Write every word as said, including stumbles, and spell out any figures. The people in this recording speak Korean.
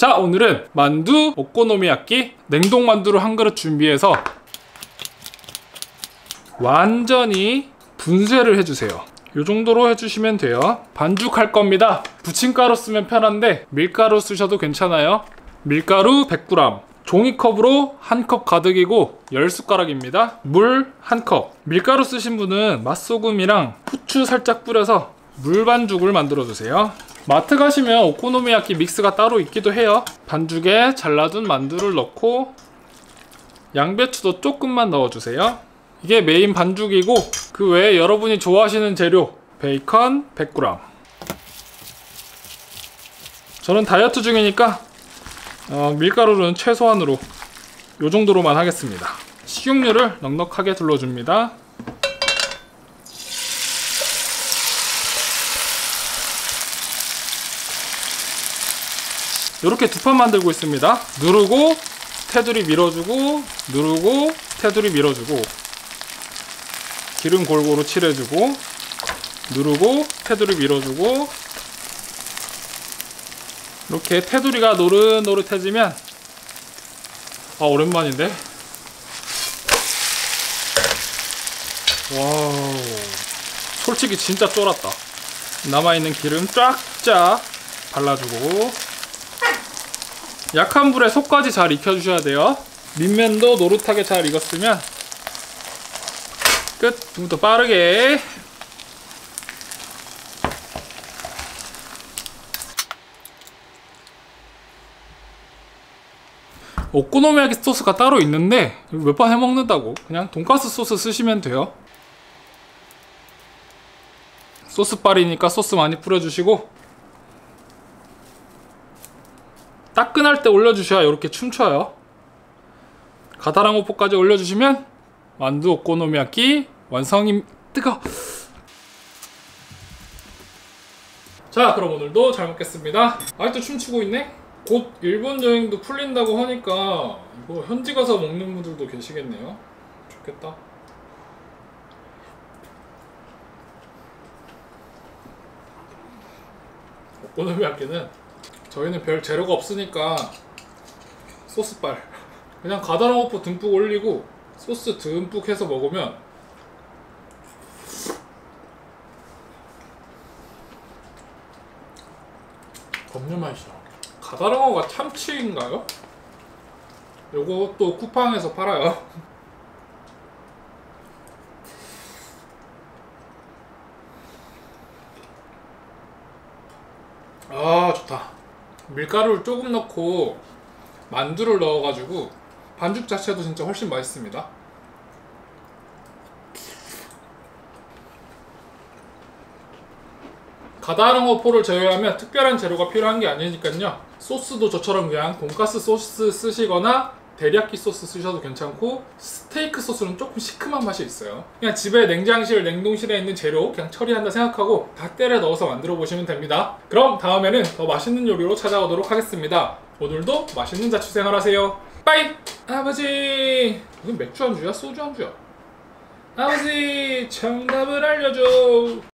자, 오늘은 만두 오코노미야끼 냉동 만두를 한 그릇 준비해서 완전히 분쇄를 해주세요. 이 정도로 해주시면 돼요. 반죽할 겁니다. 부침가루 쓰면 편한데 밀가루 쓰셔도 괜찮아요. 밀가루 백 그램, 종이컵으로 한 컵 가득이고 열 숟가락입니다. 물 한 컵. 밀가루 쓰신 분은 맛소금이랑 후추 살짝 뿌려서 물반죽을 만들어 주세요. 마트 가시면 오코노미야끼 믹스가 따로 있기도 해요. 반죽에 잘라둔 만두를 넣고 양배추도 조금만 넣어주세요. 이게 메인 반죽이고 그 외에 여러분이 좋아하시는 재료 베이컨 백 그램. 저는 다이어트 중이니까 어, 밀가루는 최소한으로 이 정도로만 하겠습니다. 식용유를 넉넉하게 둘러줍니다. 이렇게 두 판 만들고 있습니다. 누르고 테두리 밀어주고 누르고 테두리 밀어주고 기름 골고루 칠해주고 누르고 테두리 밀어주고 이렇게 테두리가 노릇노릇해지면 아 오랜만인데 와우 솔직히 진짜 쫄았다. 남아있는 기름 쫙쫙 발라주고 약한 불에 속까지 잘 익혀주셔야 돼요. 밑면도 노릇하게 잘 익었으면 끝! 지금부터 빠르게 오코노미야끼 소스가 따로 있는데 몇 번 해먹는다고 그냥 돈가스 소스 쓰시면 돼요. 소스빨이니까 소스 많이 뿌려주시고 따끈할 때 올려주셔야 이렇게 춤춰요. 가다랑어포까지 올려주시면 만두 오코노미야끼 완성임. 뜨거. 자, 그럼 오늘도 잘 먹겠습니다. 아직도 춤추고 있네? 곧 일본 여행도 풀린다고 하니까 이거 현지 가서 먹는 분들도 계시겠네요. 좋겠다. 오코노미야끼는 저희는 별 재료가 없으니까 소스빨 그냥 가다랑어포 듬뿍 올리고 소스 듬뿍 해서 먹으면 겁나 맛있어. 가다랑어가 참치인가요? 요것도 쿠팡에서 팔아요. 아 좋다. 밀가루를 조금 넣고 만두를 넣어가지고 반죽 자체도 진짜 훨씬 맛있습니다. 가다랑어포를 제외하면 특별한 재료가 필요한 게 아니니까요. 소스도 저처럼 그냥 돈가스 소스 쓰시거나 데리야끼 소스 쓰셔도 괜찮고 스테이크 소스는 조금 시큼한 맛이 있어요. 그냥 집에 냉장실, 냉동실에 있는 재료 그냥 처리한다 생각하고 다 때려 넣어서 만들어 보시면 됩니다. 그럼 다음에는 더 맛있는 요리로 찾아오도록 하겠습니다. 오늘도 맛있는 자취생활 하세요. 빠이! 아버지! 이건 맥주 안주야? 소주 안주야? 아버지! 정답을 알려줘!